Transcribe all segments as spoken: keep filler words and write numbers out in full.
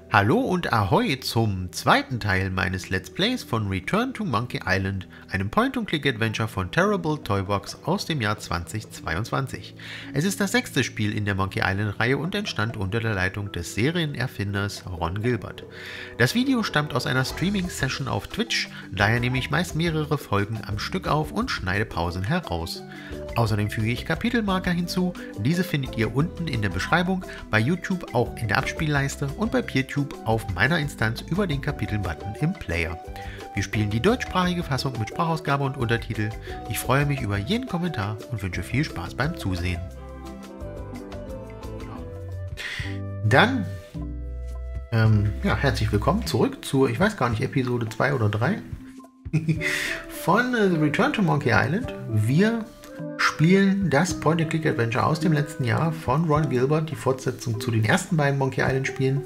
Hallo und Ahoi zum zweiten Teil meines Let's Plays von Return to Monkey Island, einem Point-and-Click-Adventure von Terrible Toybox aus dem Jahr zweitausendzweiundzwanzig. Es ist das sechste Spiel in der Monkey Island-Reihe und entstand unter der Leitung des Serienerfinders Ron Gilbert. Das Video stammt aus einer Streaming-Session auf Twitch, daher nehme ich meist mehrere Folgen am Stück auf und schneide Pausen heraus. Außerdem füge ich Kapitelmarker hinzu, diese findet ihr unten in der Beschreibung, bei YouTube auch in der Abspielleiste und bei PeerTube auf meiner Instanz über den Kapitelbutton im Player. Wir spielen die deutschsprachige Fassung mit Sprachausgabe und Untertitel. Ich freue mich über jeden Kommentar und wünsche viel Spaß beim Zusehen. Dann, ähm, ja, herzlich willkommen zurück zur, ich weiß gar nicht, Episode zwei oder drei von äh, The Return to Monkey Island. Wir spielen das Point-and-Click-Adventure aus dem letzten Jahr von Ron Gilbert, die Fortsetzung zu den ersten beiden Monkey Island-Spielen,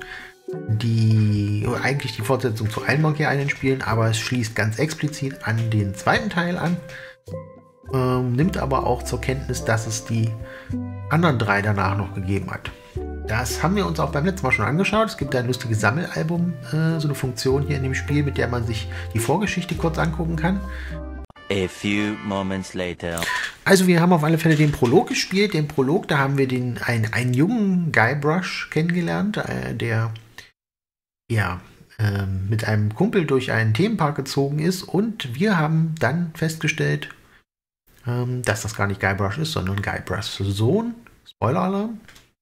die eigentlich die Fortsetzung zu allen Monkey Island-Spielen, aber es schließt ganz explizit an den zweiten Teil an, ähm, nimmt aber auch zur Kenntnis, dass es die anderen drei danach noch gegeben hat. Das haben wir uns auch beim letzten Mal schon angeschaut. Es gibt ein lustiges Sammelalbum, äh, so eine Funktion hier in dem Spiel, mit der man sich die Vorgeschichte kurz angucken kann. A few moments later. Also wir haben auf alle Fälle den Prolog gespielt. Den Prolog, da haben wir den, einen, einen jungen Guybrush kennengelernt, äh, der ja, äh, mit einem Kumpel durch einen Themenpark gezogen ist. Und wir haben dann festgestellt, ähm, dass das gar nicht Guybrush ist, sondern Guybrushs Sohn. Spoiler-Alarm.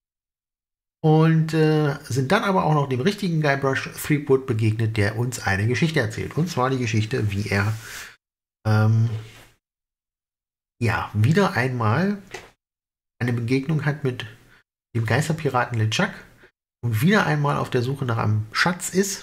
Und äh, sind dann aber auch noch dem richtigen Guybrush Threepwood begegnet, der uns eine Geschichte erzählt. Und zwar die Geschichte, wie er Ähm, ja, wieder einmal eine Begegnung hat mit dem Geisterpiraten LeChuck und wieder einmal auf der Suche nach einem Schatz ist,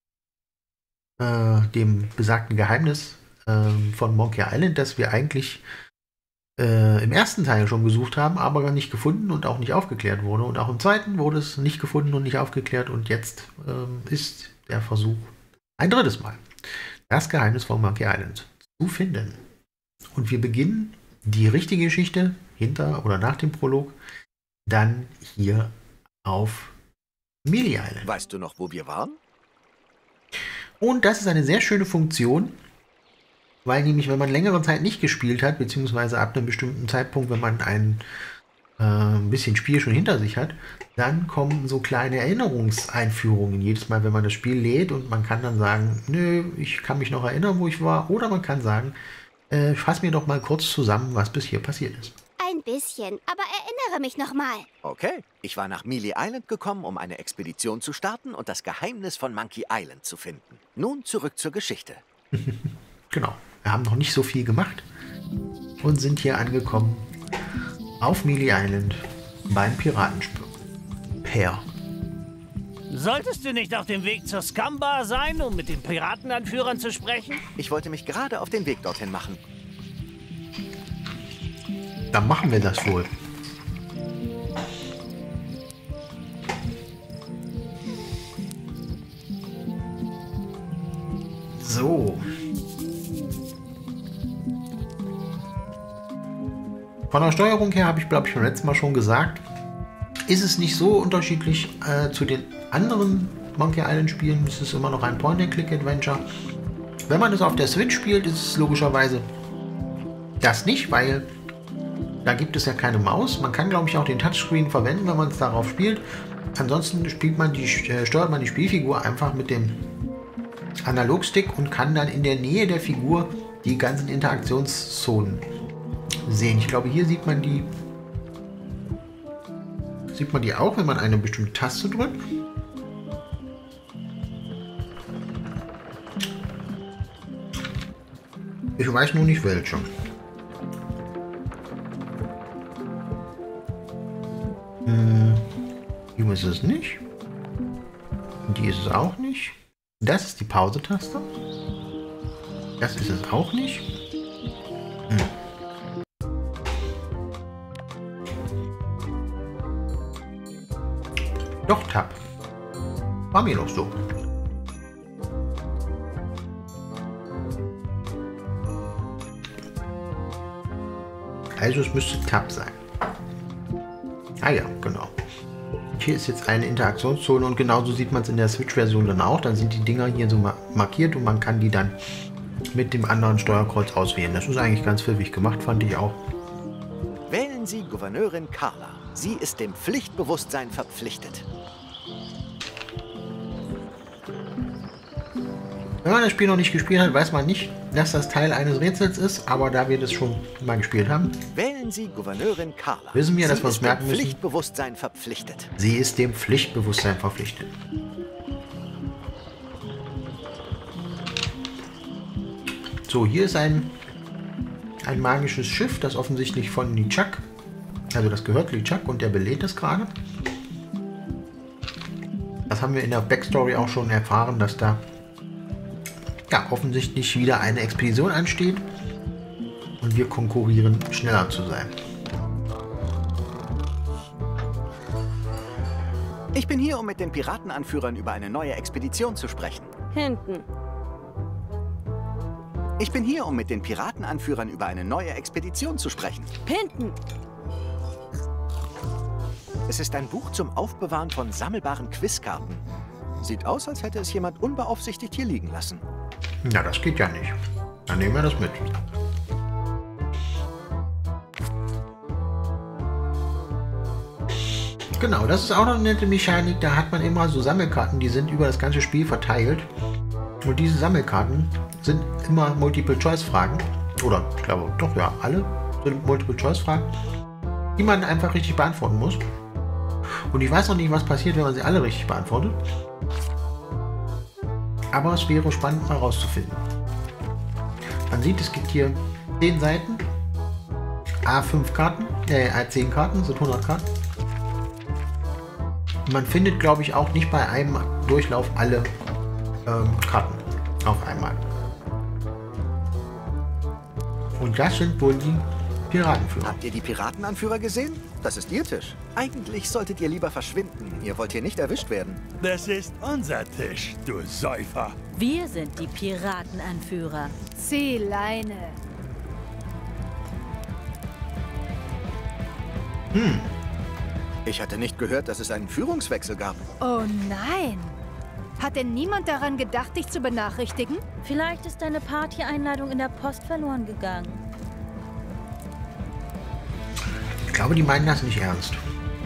äh, dem besagten Geheimnis äh, von Monkey Island, das wir eigentlich äh, im ersten Teil schon gesucht haben, aber gar nicht gefunden und auch nicht aufgeklärt wurde. Und auch im zweiten wurde es nicht gefunden und nicht aufgeklärt und jetzt äh, ist der Versuch ein drittes Mal, das Geheimnis von Monkey Island zu finden. Und wir beginnen die richtige Geschichte hinter oder nach dem Prolog dann hier auf Mealy Island. Weißt du noch, wo wir waren? Und das ist eine sehr schöne Funktion, weil nämlich, wenn man längere Zeit nicht gespielt hat, beziehungsweise ab einem bestimmten Zeitpunkt, wenn man ein äh, ein bisschen Spiel schon hinter sich hat, dann kommen so kleine Erinnerungseinführungen jedes Mal, wenn man das Spiel lädt, und man kann dann sagen, nö, ich kann mich noch erinnern, wo ich war, oder man kann sagen, äh, fass mir doch mal kurz zusammen, was bis hier passiert ist. Ein bisschen, aber erinnere mich noch mal. Okay, ich war nach Mealy Island gekommen, um eine Expedition zu starten und das Geheimnis von Monkey Island zu finden. Nun zurück zur Geschichte. Genau, wir haben noch nicht so viel gemacht und sind hier angekommen auf Mealy Island beim Piratenspur. Per. Solltest du nicht auf dem Weg zur Scumbar sein, um mit den Piratenanführern zu sprechen? Ich wollte mich gerade auf den Weg dorthin machen. Dann machen wir das wohl. So. Von der Steuerung her habe ich, glaube ich, beim letzten Mal schon gesagt, ist es nicht so unterschiedlich äh, zu den anderen Monkey Island Spielen. Es ist immer noch ein Point-and-Click-Adventure. Wenn man es auf der Switch spielt, ist es logischerweise das nicht, weil da gibt es ja keine Maus. Man kann, glaube ich, auch den Touchscreen verwenden, wenn man es darauf spielt. Ansonsten spielt man die, äh, steuert man die Spielfigur einfach mit dem Analogstick und kann dann in der Nähe der Figur die ganzen Interaktionszonen sehen. Ich glaube, hier sieht man die sieht man die auch, wenn man eine bestimmte Taste drückt. Ich weiß nur nicht welche. Hm, die ist es nicht. Die ist es auch nicht. Das ist die Pause-Taste. Das ist es auch nicht. Hm. Doch, Tab. War mir doch so. Also es müsste Tab sein. Ah ja, genau. Hier ist jetzt eine Interaktionszone und genauso sieht man es in der Switch-Version dann auch. Dann sind die Dinger hier so markiert und man kann die dann mit dem anderen Steuerkreuz auswählen. Das ist eigentlich ganz pfiffig gemacht, fand ich auch. Wählen Sie Gouverneurin Carla. Sie ist dem Pflichtbewusstsein verpflichtet. Wenn man das Spiel noch nicht gespielt hat, weiß man nicht, dass das Teil eines Rätsels ist, aber da wir das schon mal gespielt haben, wählen Sie Gouverneurin Carla. Wissen wir, dass wir uns merken müssen. Sie ist dem Pflichtbewusstsein verpflichtet. Sie ist dem Pflichtbewusstsein verpflichtet. So, hier ist ein, ein magisches Schiff, das offensichtlich von LeChuck, also das gehört LeChuck und der belädt es gerade. Das haben wir in der Backstory auch schon erfahren, dass da ja, offensichtlich wieder eine Expedition ansteht und wir konkurrieren, schneller zu sein. Ich bin hier, um mit den Piratenanführern über eine neue Expedition zu sprechen. Hinten. Ich bin hier, um mit den Piratenanführern über eine neue Expedition zu sprechen. Hinten. Es ist ein Buch zum Aufbewahren von sammelbaren Quizkarten. Sieht aus, als hätte es jemand unbeaufsichtigt hier liegen lassen. Ja, das geht ja nicht. Dann nehmen wir das mit. Genau, das ist auch noch eine nette Mechanik. Da hat man immer so Sammelkarten, die sind über das ganze Spiel verteilt. Und diese Sammelkarten sind immer Multiple-Choice-Fragen. Oder, ich glaube, doch, ja, alle sind Multiple-Choice-Fragen, die man einfach richtig beantworten muss. Und ich weiß noch nicht, was passiert, wenn man sie alle richtig beantwortet. Aber es wäre spannend, mal rauszufinden. Man sieht, es gibt hier zehn Seiten, A fünf Karten, äh, A zehn Karten, sind hundert Karten. Man findet, glaube ich, auch nicht bei einem Durchlauf alle ähm, Karten auf einmal. Und das sind wohl die Piratenführer. Habt ihr die Piratenanführer gesehen? Das ist Ihr Tisch. Eigentlich solltet ihr lieber verschwinden. Ihr wollt hier nicht erwischt werden. Das ist unser Tisch, du Säufer. Wir sind die Piratenanführer. Zieh Leine. Hm. Ich hatte nicht gehört, dass es einen Führungswechsel gab. Oh nein. Hat denn niemand daran gedacht, dich zu benachrichtigen? Vielleicht ist deine Party-Einladung in der Post verloren gegangen. Ich glaube, die meinen das nicht ernst.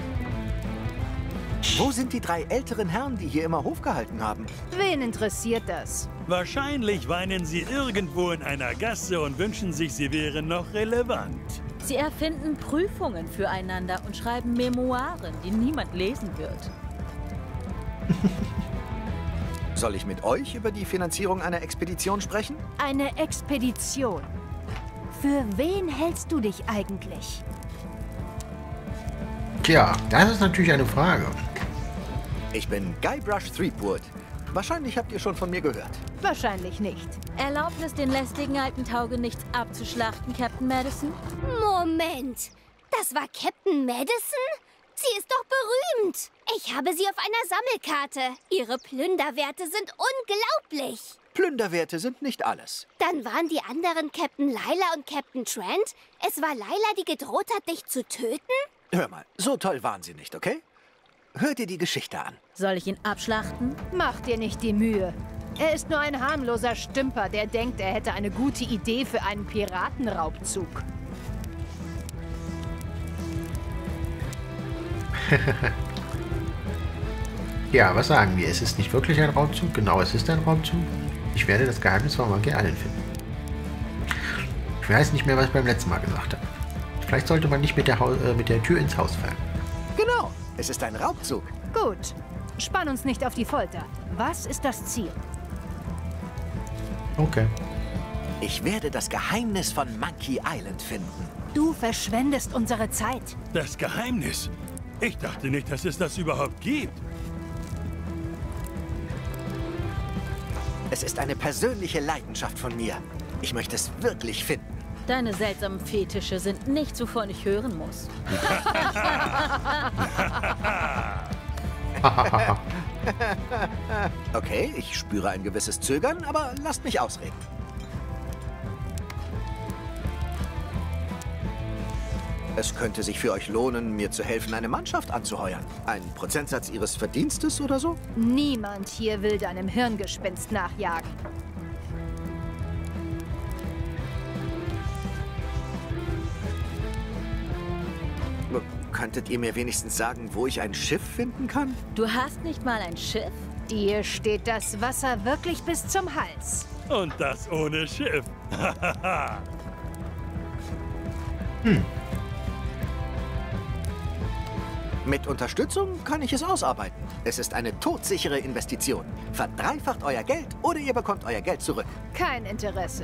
Wo sind die drei älteren Herren, die hier immer Hof gehalten haben? Wen interessiert das? Wahrscheinlich weinen sie irgendwo in einer Gasse und wünschen sich, sie wären noch relevant. Sie erfinden Prüfungen füreinander und schreiben Memoiren, die niemand lesen wird. Soll ich mit euch über die Finanzierung einer Expedition sprechen? Eine Expedition. Für wen hältst du dich eigentlich? Tja, das ist natürlich eine Frage. Ich bin Guybrush Threepwood. Wahrscheinlich habt ihr schon von mir gehört. Wahrscheinlich nicht. Erlaubnis, den lästigen alten Taugenichts abzuschlachten, Captain Madison? Moment, das war Captain Madison? Sie ist doch berühmt. Ich habe sie auf einer Sammelkarte. Ihre Plünderwerte sind unglaublich. Plünderwerte sind nicht alles. Dann waren die anderen Captain Lila und Captain Trent. Es war Lila, die gedroht hat, dich zu töten? Hör mal, so toll waren sie nicht, okay? Hör dir die Geschichte an. Soll ich ihn abschlachten? Mach dir nicht die Mühe. Er ist nur ein harmloser Stümper, der denkt, er hätte eine gute Idee für einen Piratenraubzug. Ja, was sagen wir? Es ist nicht wirklich ein Raubzug. Genau, es ist ein Raubzug. Ich werde das Geheimnis von Monkey Island finden. Ich weiß nicht mehr, was ich beim letzten Mal gesagt habe. Vielleicht sollte man nicht mit der, äh, mit der Tür ins Haus fallen. Genau, es ist ein Raubzug. Gut, spann uns nicht auf die Folter. Was ist das Ziel? Okay. Ich werde das Geheimnis von Monkey Island finden. Du verschwendest unsere Zeit. Das Geheimnis? Ich dachte nicht, dass es das überhaupt gibt. Es ist eine persönliche Leidenschaft von mir. Ich möchte es wirklich finden. Deine seltsamen Fetische sind nichts, wovon ich hören muss. Okay, ich spüre ein gewisses Zögern, aber lasst mich ausreden. Es könnte sich für euch lohnen, mir zu helfen, eine Mannschaft anzuheuern. Ein Prozentsatz ihres Verdienstes oder so? Niemand hier will deinem Hirngespinst nachjagen. Könntet ihr mir wenigstens sagen, wo ich ein Schiff finden kann? Du hast nicht mal ein Schiff? Dir steht das Wasser wirklich bis zum Hals. Und das ohne Schiff. Hm. Mit Unterstützung kann ich es ausarbeiten. Es ist eine todsichere Investition. Verdreifacht euer Geld oder ihr bekommt euer Geld zurück. Kein Interesse.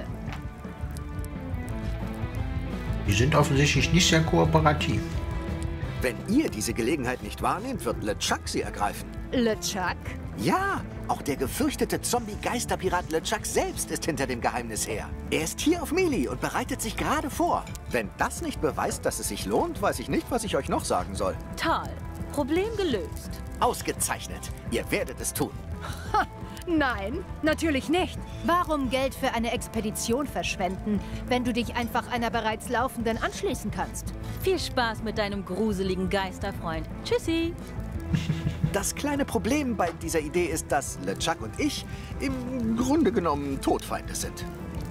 Die sind offensichtlich nicht sehr kooperativ. Wenn ihr diese Gelegenheit nicht wahrnehmt, wird LeChuck sie ergreifen. LeChuck? Ja, auch der gefürchtete Zombie-Geisterpirat LeChuck selbst ist hinter dem Geheimnis her. Er ist hier auf Melee und bereitet sich gerade vor. Wenn das nicht beweist, dass es sich lohnt, weiß ich nicht, was ich euch noch sagen soll. Toll. Problem gelöst. Ausgezeichnet. Ihr werdet es tun. Ha, nein, natürlich nicht. Warum Geld für eine Expedition verschwenden, wenn du dich einfach einer bereits laufenden anschließen kannst? Viel Spaß mit deinem gruseligen Geisterfreund. Tschüssi. Das kleine Problem bei dieser Idee ist, dass LeChuck und ich im Grunde genommen Todfeinde sind.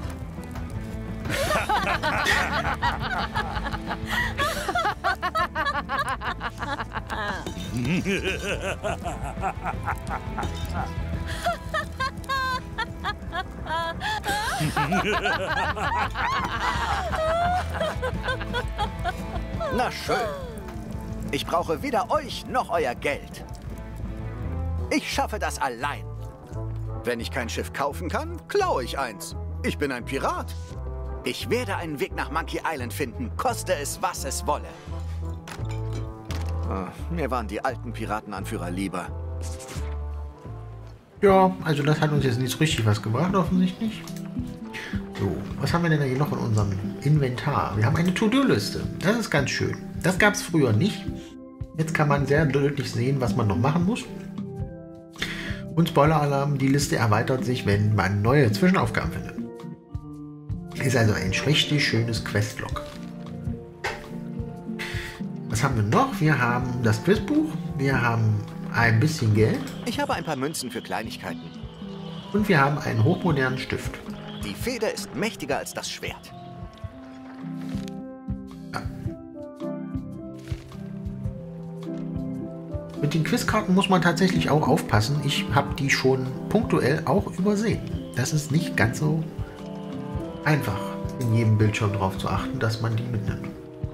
Na schön. Ich brauche weder euch noch euer Geld. Ich schaffe das allein. Wenn ich kein Schiff kaufen kann, klaue ich eins. Ich bin ein Pirat. Ich werde einen Weg nach Monkey Island finden, koste es, was es wolle. Ah, mir waren die alten Piratenanführer lieber. Ja, also das hat uns jetzt nicht so richtig was gebracht, offensichtlich. So, was haben wir denn hier noch in unserem Inventar? Wir haben eine To-Do-Liste. Das ist ganz schön. Das gab es früher nicht. Jetzt kann man sehr deutlich sehen, was man noch machen muss. Und Spoiler-Alarm, die Liste erweitert sich, wenn man neue Zwischenaufgaben findet. Ist also ein richtig schönes Questlog. Was haben wir noch? Wir haben das Quizbuch, wir haben ein bisschen Geld. Ich habe ein paar Münzen für Kleinigkeiten. Und wir haben einen hochmodernen Stift. Die Feder ist mächtiger als das Schwert. Ja. Mit den Quizkarten muss man tatsächlich auch aufpassen. Ich habe die schon punktuell auch übersehen. Das ist nicht ganz so einfach, in jedem Bildschirm darauf zu achten, dass man die mitnimmt.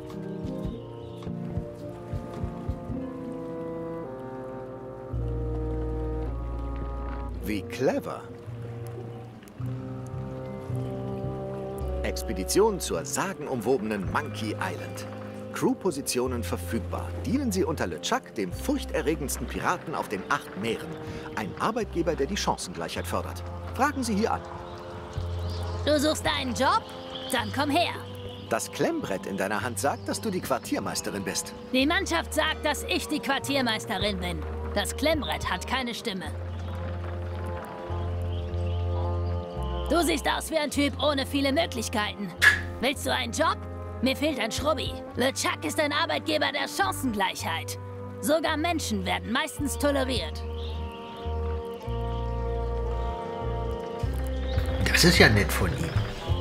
Wie clever. Expedition zur sagenumwobenen Monkey Island. Crewpositionen verfügbar. Dienen Sie unter LeChuck, dem furchterregendsten Piraten auf den acht Meeren. Ein Arbeitgeber, der die Chancengleichheit fördert. Fragen Sie hier an. Du suchst einen Job? Dann komm her. Das Klemmbrett in deiner Hand sagt, dass du die Quartiermeisterin bist. Die Mannschaft sagt, dass ich die Quartiermeisterin bin. Das Klemmbrett hat keine Stimme. Du siehst aus wie ein Typ ohne viele Möglichkeiten. Willst du einen Job? Mir fehlt ein Schrubbi. LeChuck ist ein Arbeitgeber der Chancengleichheit. Sogar Menschen werden meistens toleriert. Das ist ja nett von ihm.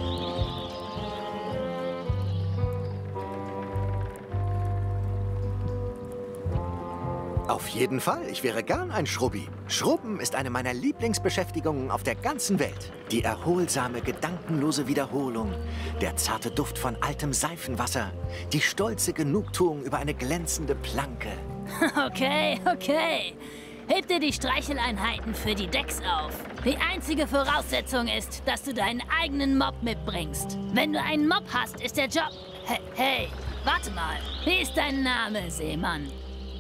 Auf jeden Fall, ich wäre gern ein Schrubbi. Schrubben ist eine meiner Lieblingsbeschäftigungen auf der ganzen Welt. Die erholsame, gedankenlose Wiederholung, der zarte Duft von altem Seifenwasser, die stolze Genugtuung über eine glänzende Planke. Okay, okay. Heb dir die Streicheleinheiten für die Decks auf. Die einzige Voraussetzung ist, dass du deinen eigenen Mob mitbringst. Wenn du einen Mob hast, ist der Job... Hey, hey, warte mal. Wie ist dein Name, Seemann?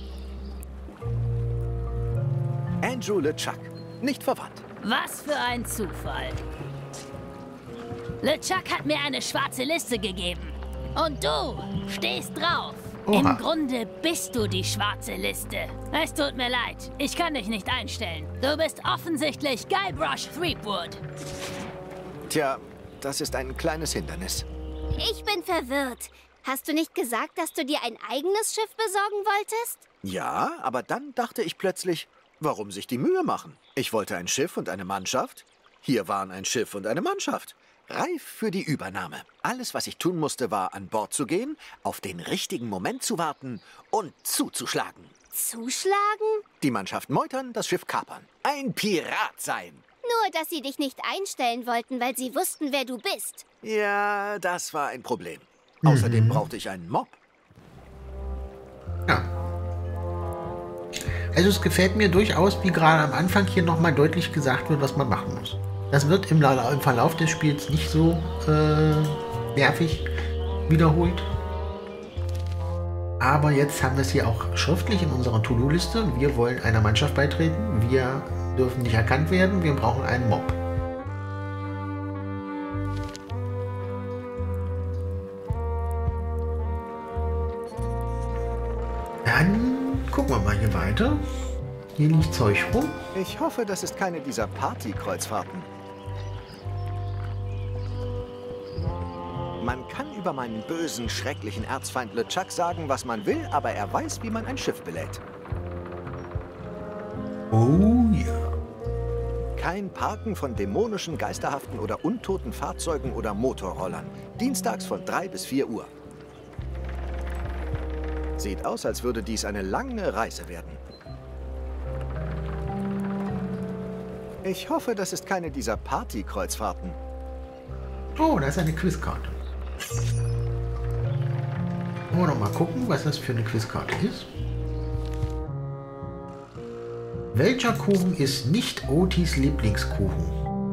Andrew LeChuck, nicht verwandt. Was für ein Zufall. LeChuck hat mir eine schwarze Liste gegeben. Und du stehst drauf. Oha. Im Grunde bist du die schwarze Liste. Es tut mir leid, ich kann dich nicht einstellen. Du bist offensichtlich Guybrush Threepwood. Tja, das ist ein kleines Hindernis. Ich bin verwirrt. Hast du nicht gesagt, dass du dir ein eigenes Schiff besorgen wolltest? Ja, aber dann dachte ich plötzlich, warum sich die Mühe machen? Ich wollte ein Schiff und eine Mannschaft. Hier waren ein Schiff und eine Mannschaft. Reif für die Übernahme. Alles, was ich tun musste, war an Bord zu gehen, auf den richtigen Moment zu warten und zuzuschlagen. Zuschlagen? Die Mannschaft meutern, das Schiff kapern. Ein Pirat sein. Nur, dass sie dich nicht einstellen wollten, weil sie wussten, wer du bist. Ja, das war ein Problem. Mhm. Außerdem brauchte ich einen Mob. Ja. Also es gefällt mir durchaus, wie gerade am Anfang hier nochmal deutlich gesagt wird, was man machen muss. Das wird im, im Verlauf des Spiels nicht so äh, nervig wiederholt. Aber jetzt haben wir es hier auch schriftlich in unserer To-Do-Liste. Wir wollen einer Mannschaft beitreten. Wir dürfen nicht erkannt werden. Wir brauchen einen Mob. Dann gucken wir mal hier weiter. Hier liegt Zeug rum. Ich hoffe, das ist keine dieser Party-Kreuzfahrten. Man kann über meinen bösen, schrecklichen Erzfeind LeChuck sagen, was man will, aber er weiß, wie man ein Schiff belädt. Oh ja. Kein Parken von dämonischen, geisterhaften oder untoten Fahrzeugen oder Motorrollern. Dienstags von drei bis vier Uhr. Sieht aus, als würde dies eine lange Reise werden. Ich hoffe, das ist keine dieser Party-Kreuzfahrten. Oh, da ist eine Quizkarte. Wollen wir noch mal gucken, was das für eine Quizkarte ist. Welcher Kuchen ist nicht Otis Lieblingskuchen?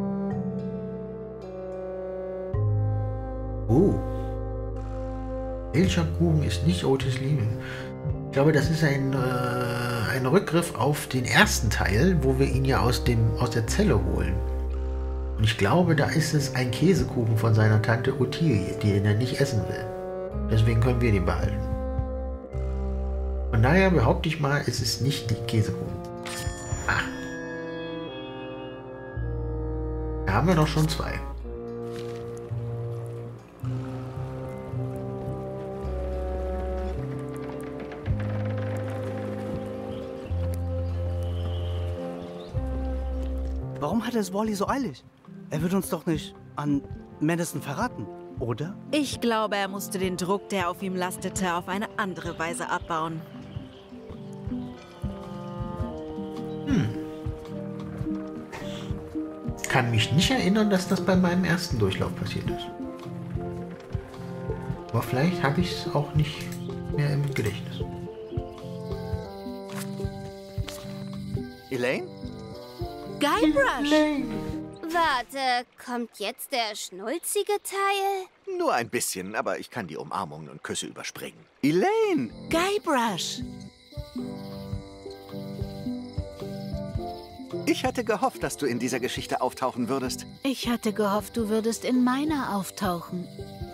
Oh. Welcher Kuchen ist nicht Otis Liebling? Ich glaube, das ist ein, äh, ein Rückgriff auf den ersten Teil, wo wir ihn ja aus, dem, aus der Zelle holen. Und ich glaube, da ist es ein Käsekuchen von seiner Tante Ottilie, die er nicht essen will. Deswegen können wir den behalten. Von daher behaupte ich mal, es ist nicht die Käsekuchen. Ach. Da haben wir doch schon zwei. Warum hat es Wally so eilig? Er wird uns doch nicht an Madison verraten, oder? Ich glaube, er musste den Druck, der auf ihm lastete, auf eine andere Weise abbauen. Hm. Kann mich nicht erinnern, dass das bei meinem ersten Durchlauf passiert ist. Aber vielleicht habe ich es auch nicht mehr im Gedächtnis. Elaine? Guybrush! Warte, kommt jetzt der schnulzige Teil? Nur ein bisschen, aber ich kann die Umarmungen und Küsse überspringen. Elaine! Guybrush! Ich hatte gehofft, dass du in dieser Geschichte auftauchen würdest. Ich hatte gehofft, du würdest in meiner auftauchen.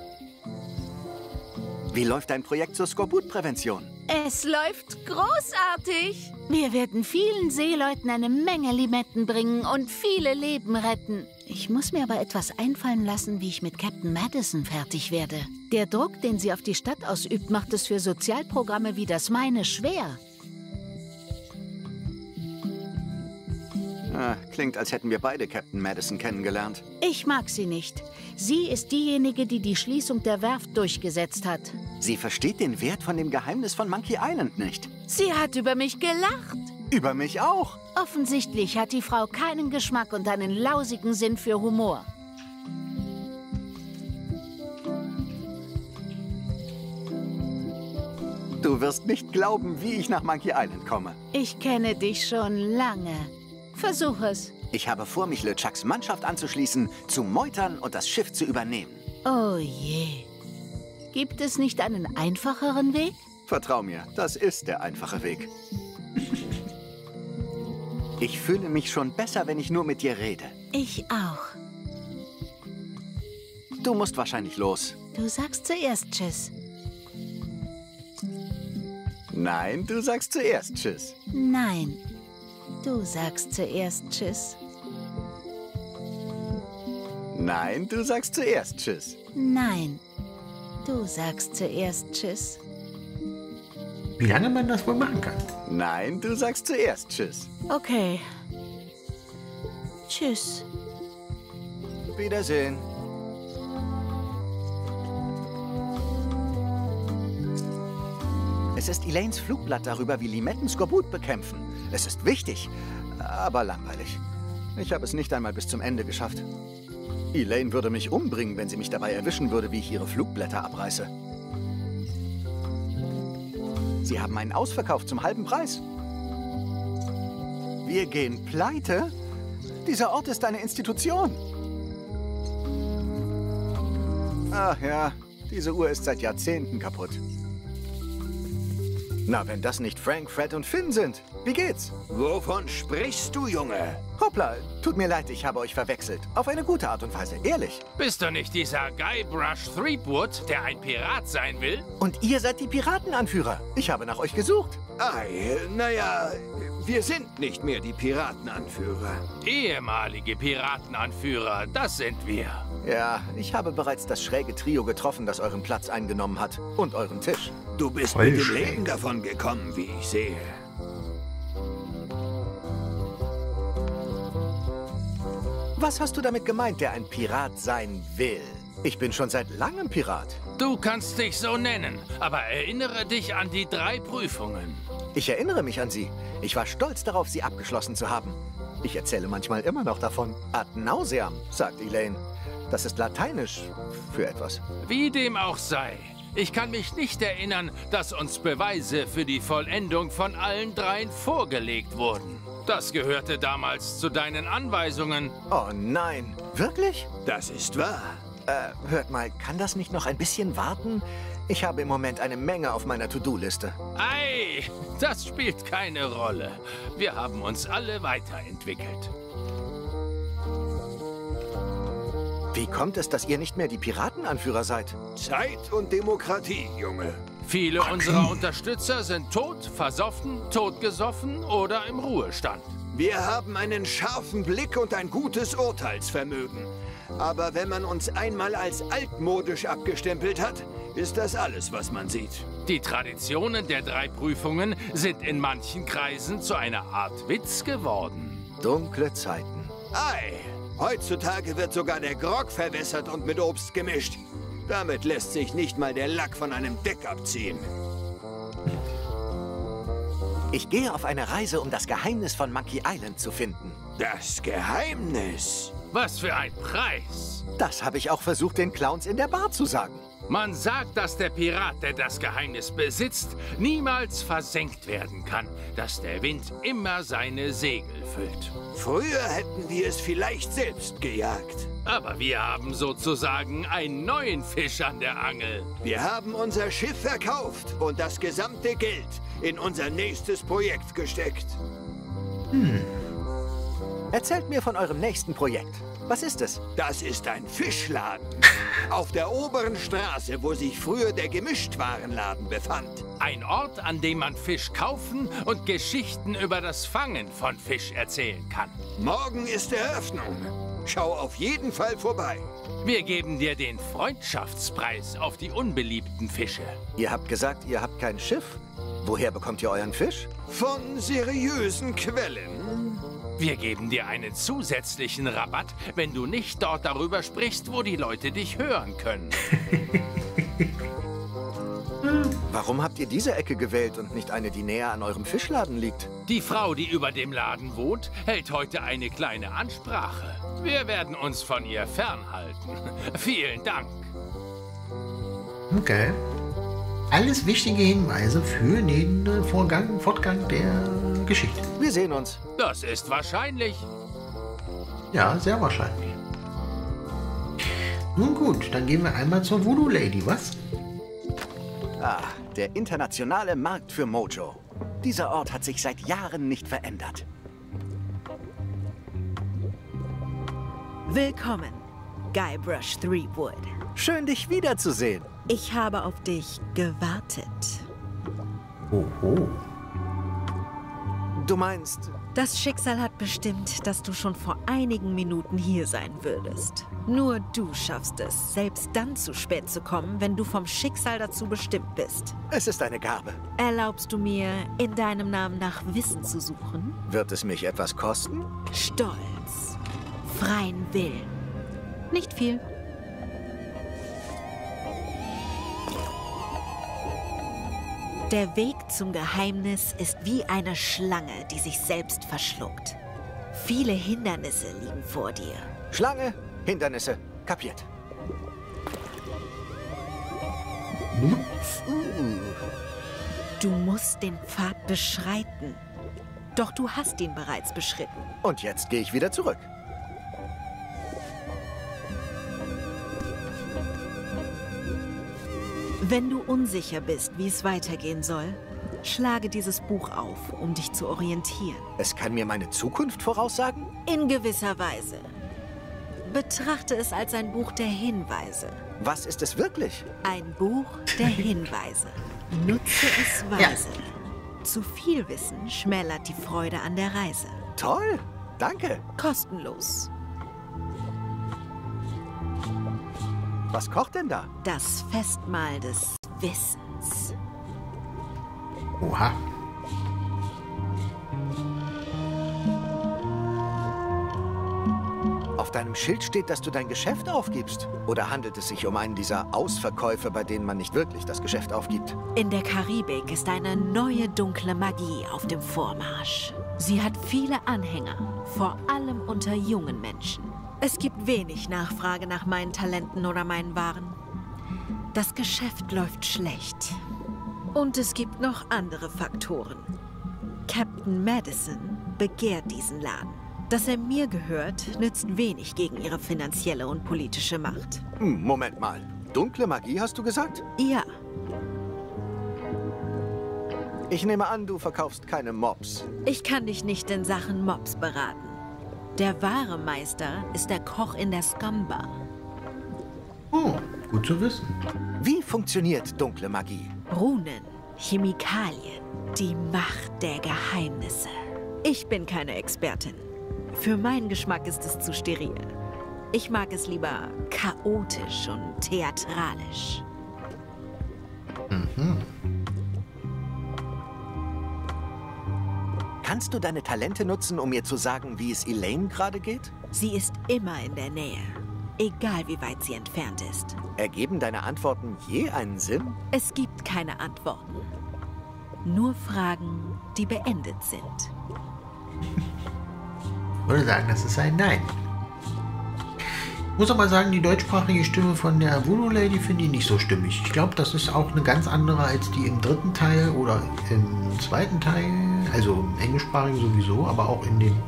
Wie läuft dein Projekt zur Skorbutprävention? Es läuft großartig. Wir werden vielen Seeleuten eine Menge Limetten bringen und viele Leben retten. Ich muss mir aber etwas einfallen lassen, wie ich mit Captain Madison fertig werde. Der Druck, den sie auf die Stadt ausübt, macht es für Sozialprogramme wie das meine schwer. Ah, klingt, als hätten wir beide Captain Madison kennengelernt. Ich mag sie nicht. Sie ist diejenige, die die Schließung der Werft durchgesetzt hat. Sie versteht den Wert von dem Geheimnis von Monkey Island nicht. Sie hat über mich gelacht. Über mich auch. Offensichtlich hat die Frau keinen Geschmack und einen lausigen Sinn für Humor. Du wirst nicht glauben, wie ich nach Monkey Island komme. Ich kenne dich schon lange. Versuch es. Ich habe vor, mich LeChucks Mannschaft anzuschließen, zu meutern und das Schiff zu übernehmen. Oh je. Gibt es nicht einen einfacheren Weg? Vertrau mir, das ist der einfache Weg. Ich fühle mich schon besser, wenn ich nur mit dir rede. Ich auch. Du musst wahrscheinlich los. Du sagst zuerst Tschüss. Nein, du sagst zuerst Tschüss. Nein, du sagst zuerst Tschüss. Nein, du sagst zuerst Tschüss. Nein, Du sagst zuerst Tschüss. Wie lange man das wohl machen kann? Nein, du sagst zuerst Tschüss. Okay. Tschüss. Wiedersehen. Es ist Elaines Flugblatt darüber, wie Limetten Skorbut bekämpfen. Es ist wichtig, aber langweilig. Ich habe es nicht einmal bis zum Ende geschafft. Elaine würde mich umbringen, wenn sie mich dabei erwischen würde, wie ich ihre Flugblätter abreiße. Sie haben einen Ausverkauf zum halben Preis. Wir gehen pleite? Dieser Ort ist eine Institution. Ach ja, diese Uhr ist seit Jahrzehnten kaputt. Na, wenn das nicht Frank, Fred und Finn sind. Wie geht's? Wovon sprichst du, Junge? Hoppla, tut mir leid, ich habe euch verwechselt. Auf eine gute Art und Weise, ehrlich. Bist du nicht dieser Guybrush Threepwood, der ein Pirat sein will? Und ihr seid die Piratenanführer. Ich habe nach euch gesucht. Ei, naja, wir sind nicht mehr die Piratenanführer. Ehemalige Piratenanführer, das sind wir. Ja, ich habe bereits das schräge Trio getroffen, das euren Platz eingenommen hat. Und euren Tisch. Du bist Voll mit dem schräg. Leben davon gekommen, wie ich sehe. Was hast du damit gemeint, der ein Pirat sein will? Ich bin schon seit langem Pirat. Du kannst dich so nennen, aber erinnere dich an die drei Prüfungen. Ich erinnere mich an sie. Ich war stolz darauf, sie abgeschlossen zu haben. Ich erzähle manchmal immer noch davon. Ad nauseam, sagt Elaine. Das ist lateinisch für etwas. Wie dem auch sei. Ich kann mich nicht erinnern, dass uns Beweise für die Vollendung von allen dreien vorgelegt wurden. Das gehörte damals zu deinen Anweisungen. Oh nein, wirklich? Das ist wahr. Äh, hört mal, kann das nicht noch ein bisschen warten? Ich habe im Moment eine Menge auf meiner To-Do-Liste. Ei, das spielt keine Rolle. Wir haben uns alle weiterentwickelt. Wie kommt es, dass ihr nicht mehr die Piratenanführer seid? Zeit und Demokratie, Junge. Viele unserer Unterstützer sind tot, versoffen, totgesoffen oder im Ruhestand. Wir haben einen scharfen Blick und ein gutes Urteilsvermögen. Aber wenn man uns einmal als altmodisch abgestempelt hat, ist das alles, was man sieht. Die Traditionen der drei Prüfungen sind in manchen Kreisen zu einer Art Witz geworden. Dunkle Zeiten. Ei, heutzutage wird sogar der Grog verwässert und mit Obst gemischt. Damit lässt sich nicht mal der Lack von einem Deck abziehen. Ich gehe auf eine Reise, um das Geheimnis von Monkey Island zu finden. Das Geheimnis? Was für ein Preis! Das habe ich auch versucht, den Clowns in der Bar zu sagen. Man sagt, dass der Pirat, der das Geheimnis besitzt, niemals versenkt werden kann, dass der Wind immer seine Segel füllt. Früher hätten wir es vielleicht selbst gejagt. Aber wir haben sozusagen einen neuen Fisch an der Angel. Wir haben unser Schiff verkauft und das gesamte Geld in unser nächstes Projekt gesteckt. Hm. Erzählt mir von eurem nächsten Projekt. Was ist es? Das ist ein Fischladen. Auf der oberen Straße, wo sich früher der Gemischtwarenladen befand. Ein Ort, an dem man Fisch kaufen und Geschichten über das Fangen von Fisch erzählen kann. Morgen ist Eröffnung. Schau auf jeden Fall vorbei. Wir geben dir den Freundschaftspreis auf die unbeliebten Fische. Ihr habt gesagt, ihr habt kein Schiff. Woher bekommt ihr euren Fisch? Von seriösen Quellen. Wir geben dir einen zusätzlichen Rabatt, wenn du nicht dort darüber sprichst, wo die Leute dich hören können. Warum habt ihr diese Ecke gewählt und nicht eine, die näher an eurem Fischladen liegt? Die Frau, die über dem Laden wohnt, hält heute eine kleine Ansprache. Wir werden uns von ihr fernhalten. Vielen Dank. Okay. Alles wichtige Hinweise für den äh, Vorgang, Fortgang der Geschichte. Wir sehen uns. Das ist wahrscheinlich. Ja, sehr wahrscheinlich. Nun gut, dann gehen wir einmal zur Voodoo Lady, was? Ah, der internationale Markt für Mojo. Dieser Ort hat sich seit Jahren nicht verändert. Willkommen, Guybrush Threepwood. Schön, dich wiederzusehen. Ich habe auf dich gewartet. Oho. Du meinst... Das Schicksal hat bestimmt, dass du schon vor einigen Minuten hier sein würdest. Nur du schaffst es, selbst dann zu spät zu kommen, wenn du vom Schicksal dazu bestimmt bist. Es ist eine Gabe. Erlaubst du mir, in deinem Namen nach Wissen zu suchen? Wird es mich etwas kosten? Stolz. Freien Willen. Nicht viel. Der Weg zum Geheimnis ist wie eine Schlange, die sich selbst verschluckt. Viele Hindernisse liegen vor dir. Schlange, Hindernisse, kapiert. Du musst den Pfad beschreiten. Doch du hast ihn bereits beschritten. Und jetzt gehe ich wieder zurück. Wenn du unsicher bist, wie es weitergehen soll, schlage dieses Buch auf, um dich zu orientieren. Es kann mir meine Zukunft voraussagen? In gewisser Weise. Betrachte es als ein Buch der Hinweise. Was ist es wirklich? Ein Buch der Hinweise. Nutze es weise. Ja. Zu viel Wissen schmälert die Freude an der Reise. Toll, danke. Kostenlos. Was kocht denn da? Das Festmahl des Wissens. Oha. Auf deinem Schild steht, dass du dein Geschäft aufgibst. Oder handelt es sich um einen dieser Ausverkäufe, bei denen man nicht wirklich das Geschäft aufgibt? In der Karibik ist eine neue dunkle Magie auf dem Vormarsch. Sie hat viele Anhänger, vor allem unter jungen Menschen. Es gibt wenig Nachfrage nach meinen Talenten oder meinen Waren. Das Geschäft läuft schlecht. Und es gibt noch andere Faktoren. Captain Madison begehrt diesen Laden. Dass er mir gehört, nützt wenig gegen ihre finanzielle und politische Macht. Moment mal. Dunkle Magie, hast du gesagt? Ja. Ich nehme an, du verkaufst keine Mobs. Ich kann dich nicht in Sachen Mobs beraten. Der wahre Meister ist der Koch in der Scumbar. Oh, gut zu wissen. Wie funktioniert dunkle Magie? Runen, Chemikalien, die Macht der Geheimnisse. Ich bin keine Expertin. Für meinen Geschmack ist es zu steril. Ich mag es lieber chaotisch und theatralisch. Mhm. Kannst du deine Talente nutzen, um mir zu sagen, wie es Elaine gerade geht? Sie ist immer in der Nähe, egal wie weit sie entfernt ist. Ergeben deine Antworten je einen Sinn? Es gibt keine Antworten. Nur Fragen, die beendet sind. Ich würde sagen, das ist ein Nein. Ich muss aber sagen, die deutschsprachige Stimme von der Voodoo Lady finde ich nicht so stimmig. Ich glaube, das ist auch eine ganz andere als die im dritten Teil oder im zweiten Teil. Also im englischsprachigen sowieso, aber auch in den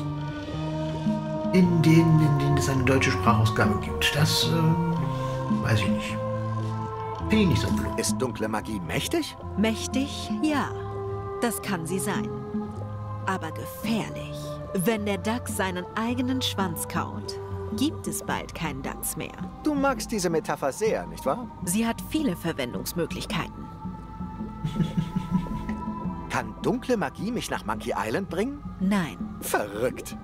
in denen, in denen es eine deutsche Sprachausgabe gibt. Das äh, weiß ich nicht. Finde ich nicht so blöd. Ist dunkle Magie mächtig? Mächtig, ja. Das kann sie sein. Aber gefährlich. Wenn der Dachs seinen eigenen Schwanz kaut, gibt es bald keinen Dachs mehr. Du magst diese Metapher sehr, nicht wahr? Sie hat viele Verwendungsmöglichkeiten. Kann dunkle Magie mich nach Monkey Island bringen? Nein. Verrückt.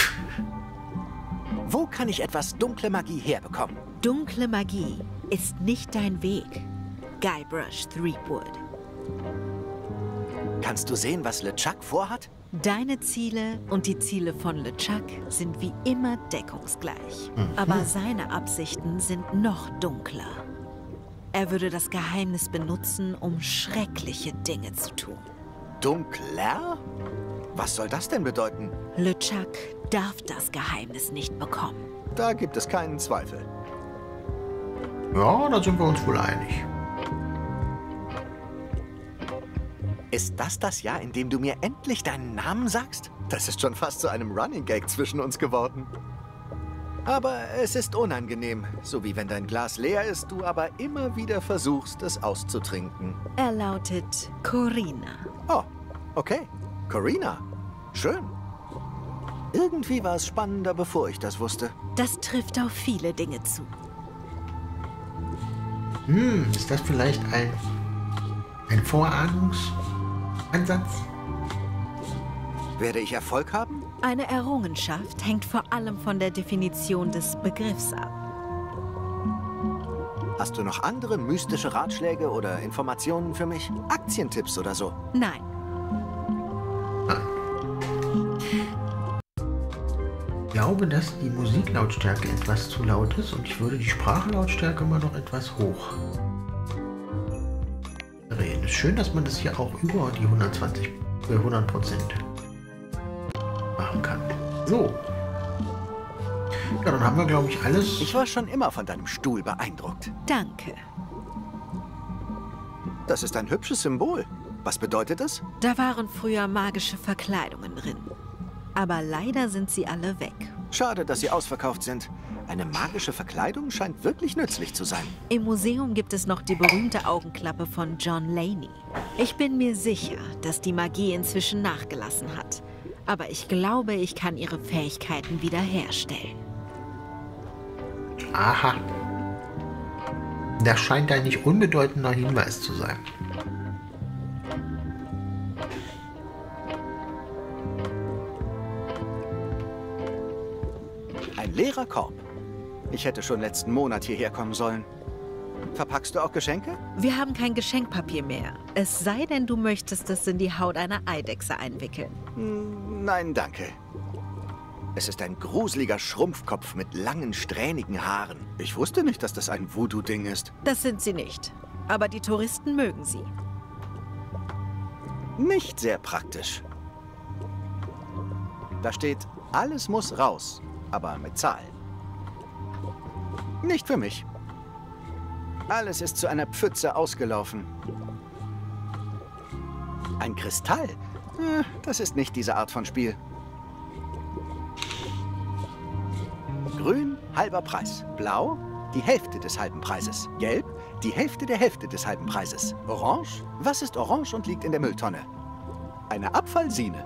Wo kann ich etwas dunkle Magie herbekommen? Dunkle Magie ist nicht dein Weg, Guybrush Threepwood. Kannst du sehen, was LeChuck vorhat? Deine Ziele und die Ziele von LeChuck sind wie immer deckungsgleich. Mhm. Aber seine Absichten sind noch dunkler. Er würde das Geheimnis benutzen, um schreckliche Dinge zu tun. Dunkler? Was soll das denn bedeuten? LeChuck darf das Geheimnis nicht bekommen. Da gibt es keinen Zweifel. Ja, da sind wir uns wohl einig. Ist das das Jahr, in dem du mir endlich deinen Namen sagst? Das ist schon fast zu einem Running Gag zwischen uns geworden. Aber es ist unangenehm, so wie wenn dein Glas leer ist, du aber immer wieder versuchst, es auszutrinken. Er lautet Corina. Oh, okay. Corina. Schön. Irgendwie war es spannender, bevor ich das wusste. Das trifft auf viele Dinge zu. Hm, ist das vielleicht ein, ein Vorahnungsansatz? Werde ich Erfolg haben? Eine Errungenschaft hängt vor allem von der Definition des Begriffs ab. Hast du noch andere mystische Ratschläge oder Informationen für mich? Aktientipps oder so? Nein. Ich glaube, dass die Musiklautstärke etwas zu laut ist und ich würde die Sprachlautstärke mal noch etwas hoch drehen. Es ist schön, dass man das hier auch über die hundertzwanzig, hundert Prozent machen kann. So. Ja, dann haben wir, glaube ich, alles. Ich war schon immer von deinem Stuhl beeindruckt. Danke. Das ist ein hübsches Symbol. Was bedeutet es? Da waren früher magische Verkleidungen drin. Aber leider sind sie alle weg. Schade, dass sie ausverkauft sind. Eine magische Verkleidung scheint wirklich nützlich zu sein. Im Museum gibt es noch die berühmte Augenklappe von John Laney. Ich bin mir sicher, dass die Magie inzwischen nachgelassen hat. Aber ich glaube, ich kann ihre Fähigkeiten wiederherstellen. Aha. Das scheint ein nicht unbedeutender Hinweis zu sein. Ein leerer Korb. Ich hätte schon letzten Monat hierher kommen sollen. Verpackst du auch Geschenke? Wir haben kein Geschenkpapier mehr. Es sei denn, du möchtest es in die Haut einer Eidechse einwickeln. Nein, danke. Es ist ein gruseliger Schrumpfkopf mit langen, strähnigen Haaren. Ich wusste nicht, dass das ein Voodoo-Ding ist. Das sind sie nicht. Aber die Touristen mögen sie. Nicht sehr praktisch. Da steht, alles muss raus, aber mit Zahlen. Nicht für mich. Alles ist zu einer Pfütze ausgelaufen. Ein Kristall? Das ist nicht diese Art von Spiel. Grün, halber Preis. Blau, die Hälfte des halben Preises. Gelb, die Hälfte der Hälfte des halben Preises. Orange? Was ist orange und liegt in der Mülltonne? Eine Abfallsine.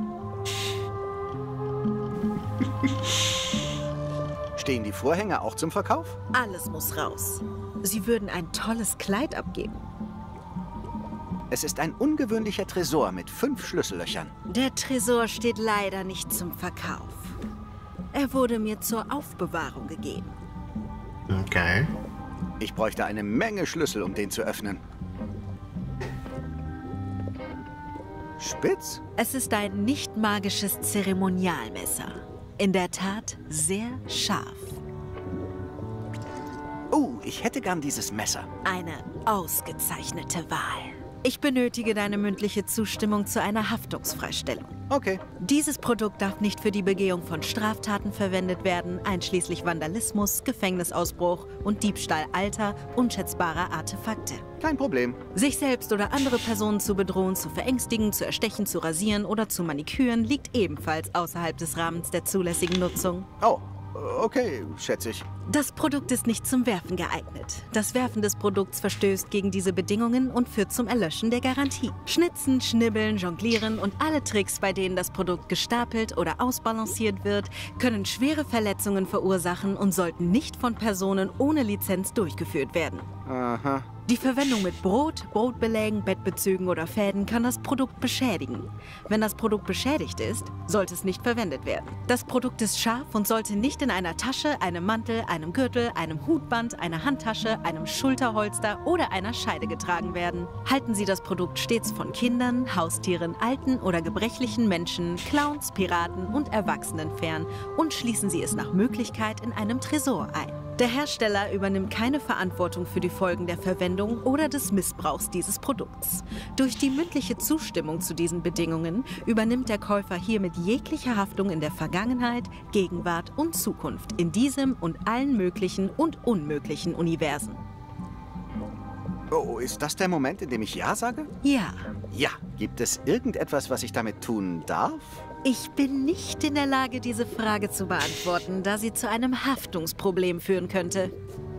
Stehen die Vorhänge auch zum Verkauf? Alles muss raus. Sie würden ein tolles Kleid abgeben. Es ist ein ungewöhnlicher Tresor mit fünf Schlüssellöchern. Der Tresor steht leider nicht zum Verkauf. Er wurde mir zur Aufbewahrung gegeben. Okay. Ich bräuchte eine Menge Schlüssel, um den zu öffnen. Spitz? Es ist ein nicht magisches Zeremonialmesser. In der Tat sehr scharf. Oh, ich hätte gern dieses Messer. Eine ausgezeichnete Wahl. Ich benötige deine mündliche Zustimmung zu einer Haftungsfreistellung. Okay. Dieses Produkt darf nicht für die Begehung von Straftaten verwendet werden, einschließlich Vandalismus, Gefängnisausbruch und Diebstahl alter, unschätzbarer Artefakte. Kein Problem. Sich selbst oder andere Personen zu bedrohen, zu verängstigen, zu erstechen, zu rasieren oder zu maniküren liegt ebenfalls außerhalb des Rahmens der zulässigen Nutzung. Oh, okay, schätze ich. Das Produkt ist nicht zum Werfen geeignet. Das Werfen des Produkts verstößt gegen diese Bedingungen und führt zum Erlöschen der Garantie. Schnitzen, schnibbeln, jonglieren und alle Tricks, bei denen das Produkt gestapelt oder ausbalanciert wird, können schwere Verletzungen verursachen und sollten nicht von Personen ohne Lizenz durchgeführt werden. Aha. Die Verwendung mit Brot, Brotbelägen, Bettbezügen oder Fäden kann das Produkt beschädigen. Wenn das Produkt beschädigt ist, sollte es nicht verwendet werden. Das Produkt ist scharf und sollte nicht in einer Tasche, einem Mantel, einem Gürtel, einem Hutband, einer Handtasche, einem Schulterholster oder einer Scheide getragen werden. Halten Sie das Produkt stets von Kindern, Haustieren, alten oder gebrechlichen Menschen, Clowns, Piraten und Erwachsenen fern und schließen Sie es nach Möglichkeit in einem Tresor ein. Der Hersteller übernimmt keine Verantwortung für die Folgen der Verwendung oder des Missbrauchs dieses Produkts. Durch die mündliche Zustimmung zu diesen Bedingungen übernimmt der Käufer hiermit jegliche Haftung in der Vergangenheit, Gegenwart und Zukunft in diesem und allen möglichen und unmöglichen Universen. Oh, ist das der Moment, in dem ich Ja sage? Ja. Ja. Gibt es irgendetwas, was ich damit tun darf? Ich bin nicht in der Lage, diese Frage zu beantworten, da sie zu einem Haftungsproblem führen könnte.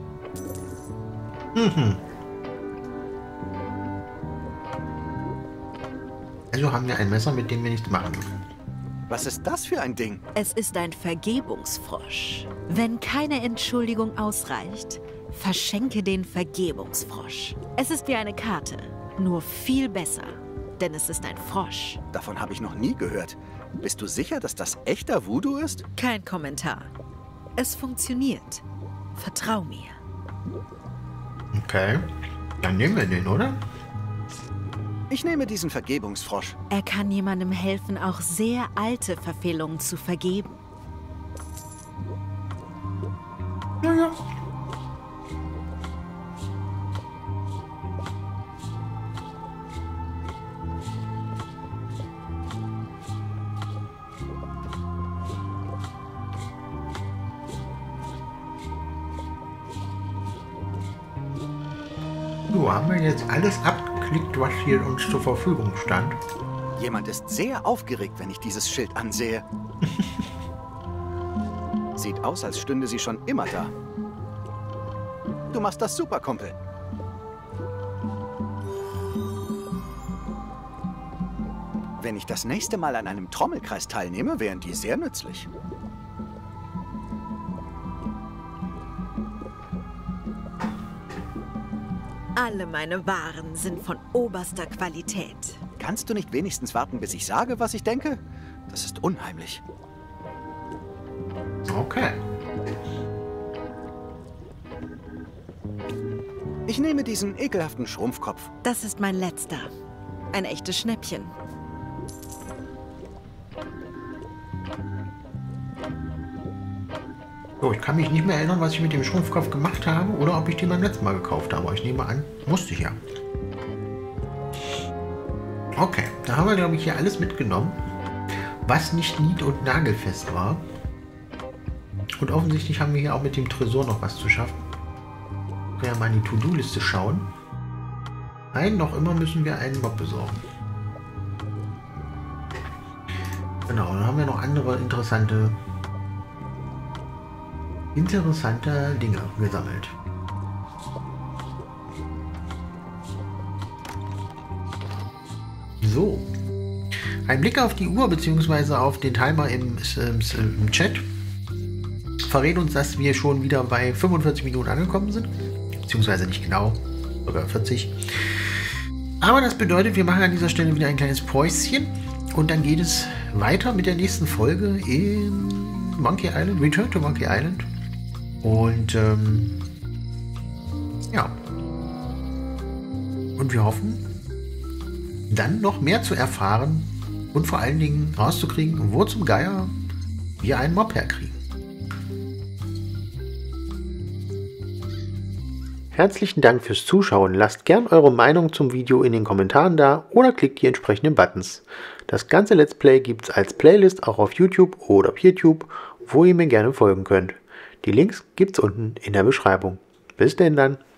Mhm. Also haben wir ein Messer, mit dem wir nichts machen dürfen. Was ist das für ein Ding? Es ist ein Vergebungsfrosch. Wenn keine Entschuldigung ausreicht, verschenke den Vergebungsfrosch. Es ist wie eine Karte, nur viel besser, denn es ist ein Frosch. Davon habe ich noch nie gehört. Bist du sicher, dass das echter Voodoo ist? Kein Kommentar. Es funktioniert. Vertrau mir. Okay. Dann nehmen wir den, oder? Ich nehme diesen Vergebungsfrosch. Er kann jemandem helfen, auch sehr alte Verfehlungen zu vergeben. Ja, ja. So, haben wir jetzt alles abgeklickt, was hier uns zur Verfügung stand. Jemand ist sehr aufgeregt, wenn ich dieses Schild ansehe. Sieht aus, als stünde sie schon immer da. Du machst das super, Kumpel. Wenn ich das nächste Mal an einem Trommelkreis teilnehme, wären die sehr nützlich. Alle meine Waren sind von oberster Qualität. Kannst du nicht wenigstens warten, bis ich sage, was ich denke? Das ist unheimlich. Okay. Ich nehme diesen ekelhaften Schrumpfkopf. Das ist mein letzter. Ein echtes Schnäppchen. So, ich kann mich nicht mehr erinnern, was ich mit dem Schrumpfkopf gemacht habe oder ob ich den beim letzten Mal gekauft habe. Aber ich nehme an, musste ich ja. Okay, da haben wir, glaube ich, hier alles mitgenommen, was nicht nied- und nagelfest war. Und offensichtlich haben wir hier auch mit dem Tresor noch was zu schaffen. Wir können ja mal in die To-Do-Liste schauen. Nein, noch immer müssen wir einen Mob besorgen. Genau, dann haben wir noch andere interessante... interessante Dinge gesammelt. So. Ein Blick auf die Uhr bzw. auf den Timer im, im, im Chat verrät uns, dass wir schon wieder bei fünfundvierzig Minuten angekommen sind. Beziehungsweise nicht genau, sogar vierzig. Aber das bedeutet, wir machen an dieser Stelle wieder ein kleines Päuschen und dann geht es weiter mit der nächsten Folge in Monkey Island, Return to Monkey Island. Und ähm, ja. Und wir hoffen, dann noch mehr zu erfahren und vor allen Dingen rauszukriegen, wo zum Geier wir einen Mob herkriegen. Herzlichen Dank fürs Zuschauen. Lasst gern eure Meinung zum Video in den Kommentaren da oder klickt die entsprechenden Buttons. Das ganze Let's Play gibt es als Playlist auch auf YouTube oder PeerTube, wo ihr mir gerne folgen könnt. Die Links gibt's unten in der Beschreibung. Bis denn dann.